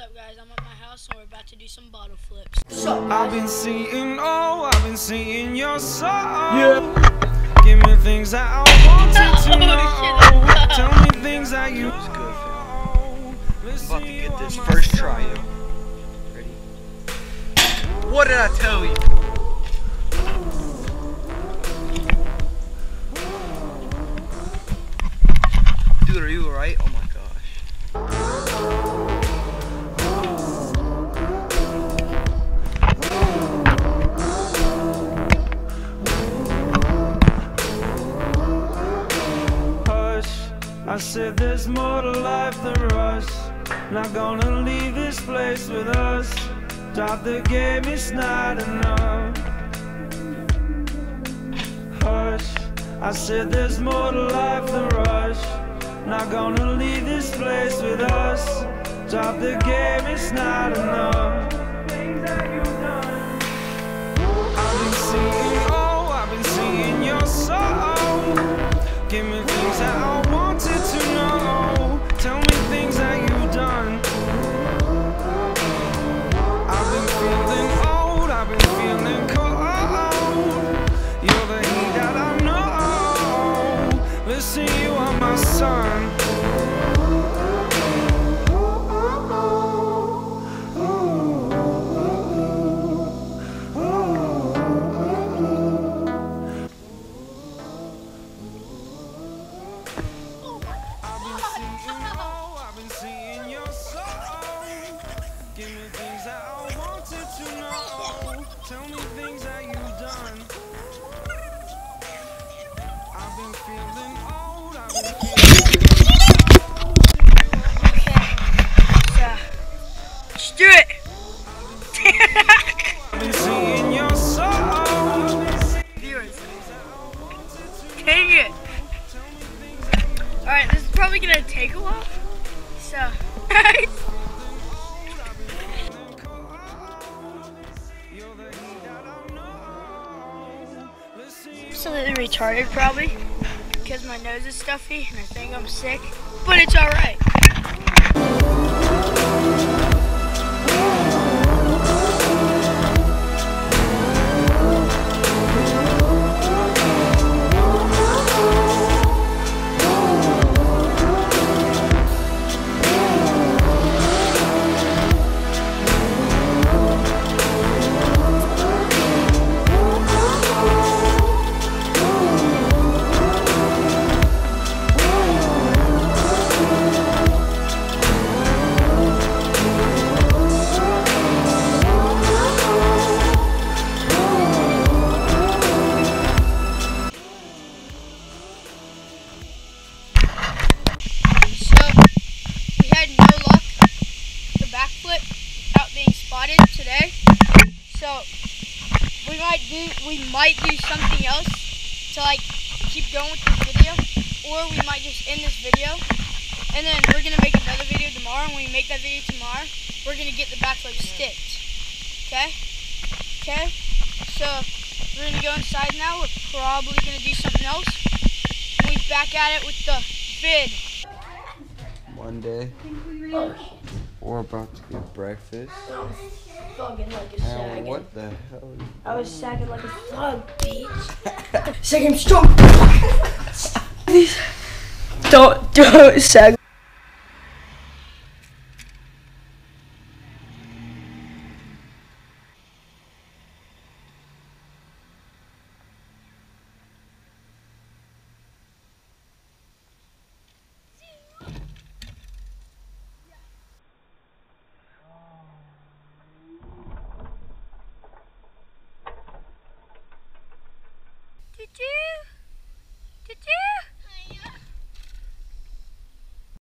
up, guys? I'm at my house and we're about to do some bottle flips. I've been seeing your soul. Yeah. Give me things that I wanted to know. Tell me things that you know. I'm about to get this first try, yo. Ready? What did I tell you? Dude, are you alright? Oh my gosh. I said there's more to life than rush. Not gonna leave this place with us. Drop the game, it's not enough. Hush, I said there's more to life than rush. Not gonna leave this place with us. Drop the game, it's not enough. I've been seeing your soul. Give me things that I wanted to know. Tell me things that you've done. I've been feeling old, I've been feeling cold. You're the heat that I know. Listen, you are my sun. Give me things that I wanted to know. Tell me things that you've done. I've been feeling old. I've been Okay. Let's do it. I've been seeing your soul. Viewers. Dang it. Alright, this is probably gonna take a while. So, absolutely retarded probably because my nose is stuffy and I think I'm sick, but it's alright. Today, so we might do something else to like keep going with this video, or we might just end this video and then we're gonna make another video tomorrow. And when we make that video tomorrow, we're gonna get the backflip sticked. Okay, so we're gonna go inside now. We're probably gonna do something else and we back at it with the vid. Monday. We're about to get breakfast. Fucking like a sagging. What the hell? I was sagging like a thug, bitch. Sagging strong. Don't sag.